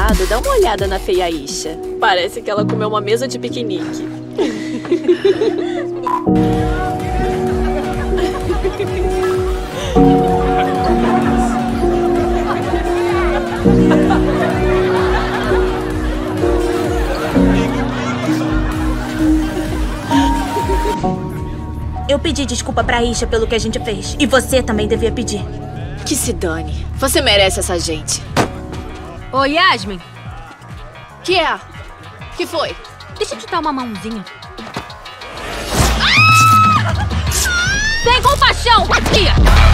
lado, dá uma olhada na feia Isha. Parece que ela comeu uma mesa de piquenique. Eu pedi desculpa pra Isha pelo que a gente fez. E você também devia pedir. Que se dane. Você merece essa gente. Oi, Yasmin. Que é? Que foi? Deixa eu te dar uma mãozinha. Tem compaixão, tia!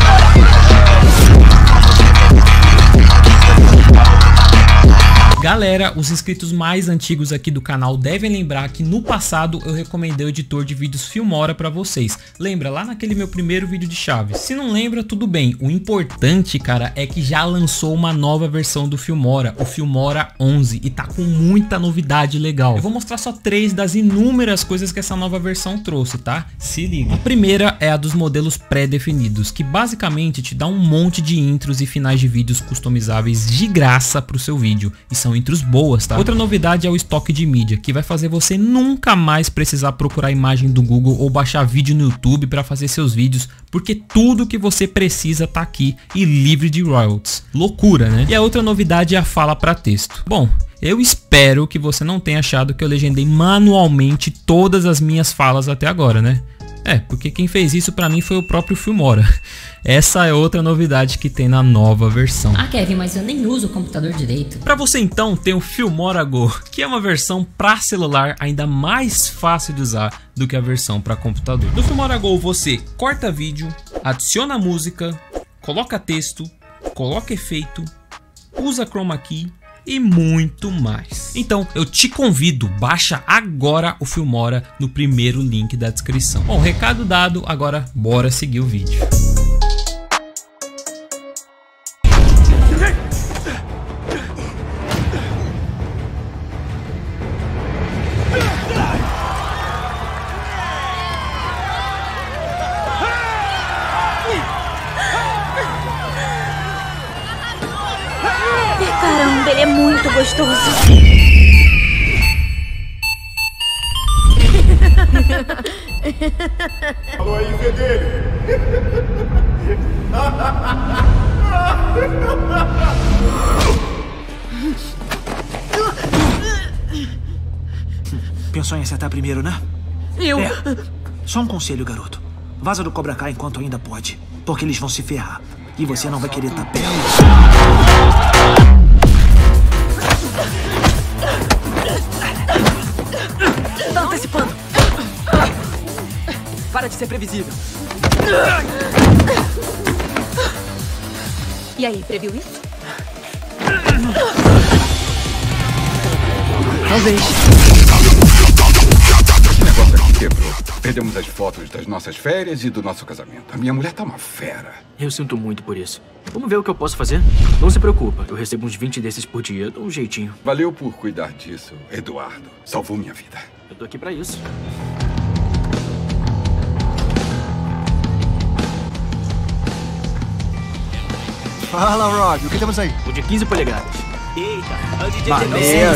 Galera, os inscritos mais antigos aqui do canal devem lembrar que no passado eu recomendei o editor de vídeos Filmora pra vocês. Lembra lá naquele meu primeiro vídeo de Chaves? Se não lembra, tudo bem. O importante, cara, é que já lançou uma nova versão do Filmora, o Filmora 11, e tá com muita novidade legal. Eu vou mostrar só 3 das inúmeras coisas que essa nova versão trouxe, tá? Se liga. A primeira é a dos modelos pré-definidos, que basicamente te dá um monte de intros e finais de vídeos customizáveis de graça pro seu vídeo. E são intros boas, tá? Outra novidade é o estoque de mídia, que vai fazer você nunca mais precisar procurar imagem do Google ou baixar vídeo no YouTube para fazer seus vídeos, porque tudo que você precisa tá aqui e livre de royalties. Loucura, né? E a outra novidade é a fala para texto. Bom, eu espero que você não tenha achado que eu legendei manualmente todas as minhas falas até agora, né? Porque quem fez isso pra mim foi o próprio Filmora. Essa é outra novidade que tem na nova versão. Ah, Kevin, mas eu nem uso o computador direito. Pra você então tem o Filmora Go, que é uma versão pra celular ainda mais fácil de usar do que a versão pra computador. No Filmora Go você corta vídeo, adiciona música, coloca texto, coloca efeito, usa chroma key e muito mais. Então eu te convido, baixa agora o Filmora no primeiro link da descrição. Bom, recado dado, agora bora seguir o vídeo. Caramba, ele é muito gostoso. Alô aí, fedelho. Pensou em acertar primeiro, né? Eu... Só um conselho, garoto. Vaza do Cobra Kai enquanto ainda pode, porque eles vão se ferrar. E você não vai querer estar perto. Tá antecipando. Para de ser previsível. E aí, previu isso? Talvez. Esse negócio aqui quebrou. Perdemos as fotos das nossas férias e do nosso casamento. A minha mulher tá uma fera. Eu sinto muito por isso. Vamos ver o que eu posso fazer? Não se preocupa, eu recebo uns 20 desses por dia, dou um jeitinho. Valeu por cuidar disso, Eduardo. Salvou minha vida. Eu tô aqui pra isso. Fala, Rob, o que temos aí? O de 15 polegadas. Eita, é o DJ Maneiro.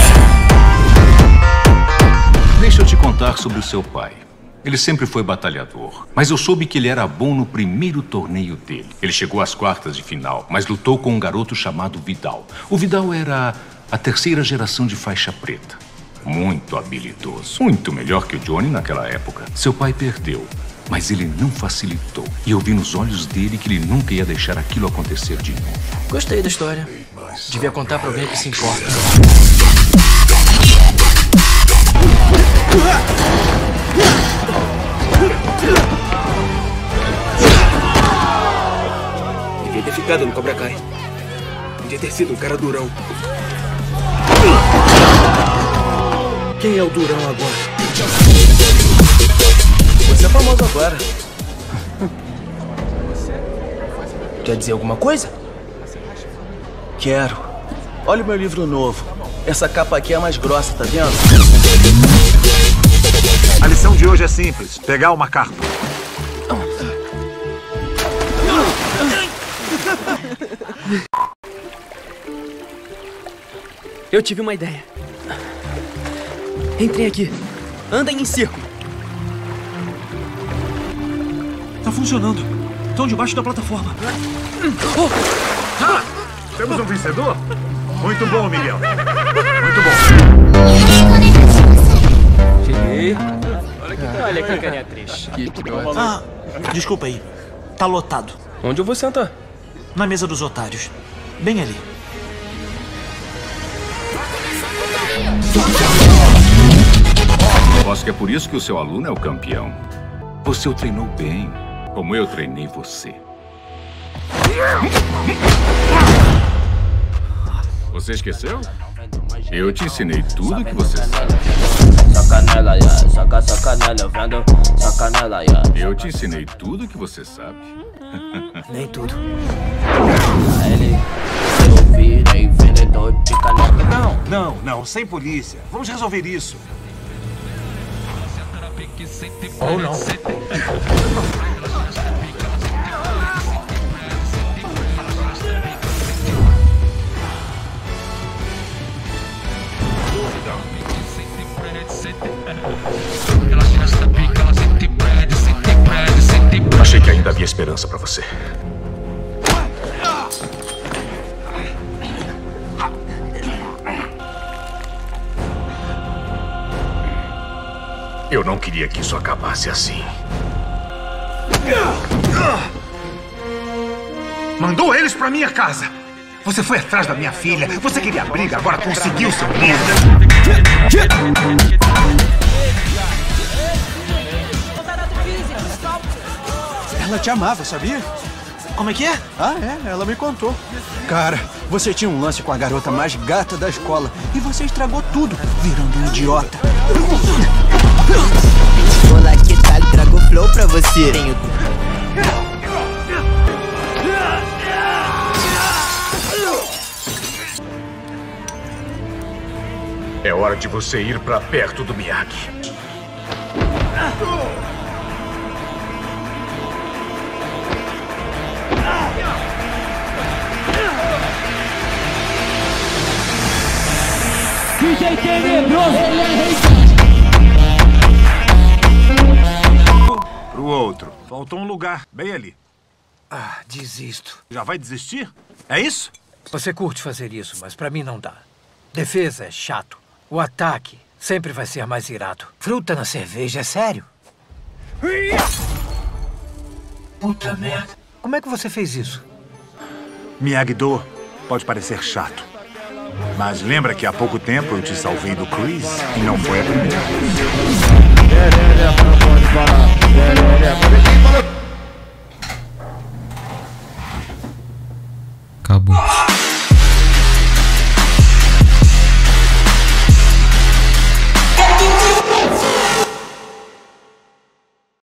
Deixa eu te contar sobre o seu pai. Ele sempre foi batalhador, mas eu soube que ele era bom no primeiro torneio dele. Ele chegou às quartas de final, mas lutou com um garoto chamado Vidal. O Vidal era a terceira geração de faixa preta. Muito habilidoso. Muito melhor que o Johnny naquela época. Seu pai perdeu, mas ele não facilitou. E eu vi nos olhos dele que ele nunca ia deixar aquilo acontecer de novo. Gostei da história. Devia contar pra alguém que se importa. Devia ter ficado no Cobra Kai. Devia ter sido um cara durão. Quem é o durão agora? Você é famoso agora. Quer dizer alguma coisa? Quero. Olha o meu livro novo. Essa capa aqui é a mais grossa, tá vendo? A lição de hoje é simples. Pegar uma carta. Eu tive uma ideia. Entrem aqui. Andem em círculo. Tá funcionando. Estão debaixo da plataforma. Temos um vencedor? Muito bom, Miguel. Muito bom. Cheguei. Olha que carinha triste. Ah, desculpa aí. Tá lotado. Onde eu vou sentar? Na mesa dos otários. Bem ali. Aposto que é por isso que o seu aluno é o campeão. Você o treinou bem, como eu treinei você. Você esqueceu? Eu te ensinei tudo que você sabe. Eu te ensinei tudo que você sabe. Nem tudo. Não, sem polícia. Vamos resolver isso. Ou não. Achei que ainda havia esperança pra você. Eu não queria que isso acabasse assim. Mandou eles pra minha casa. Você foi atrás da minha filha. Você queria briga, agora conseguiu, seu merda. Ela te amava, sabia? Como é que é? Ah, é, ela me contou. Cara, você tinha um lance com a garota mais gata da escola e você estragou tudo, virando um idiota. Olá, que tal? Trago flow pra você. É hora de você ir pra perto do Miyagi. DJ Tenebroso! Pro outro. Faltou um lugar, bem ali. Ah, desisto. Já vai desistir? É isso? Você curte fazer isso, mas pra mim não dá. Defesa é chato. O ataque sempre vai ser mais irado. Fruta na cerveja, é sério? Puta merda. Como é que você fez isso? Miyagi-Do pode parecer chato. Mas lembra que há pouco tempo eu te salvei do Chris e não foi a primeira vez. Acabou.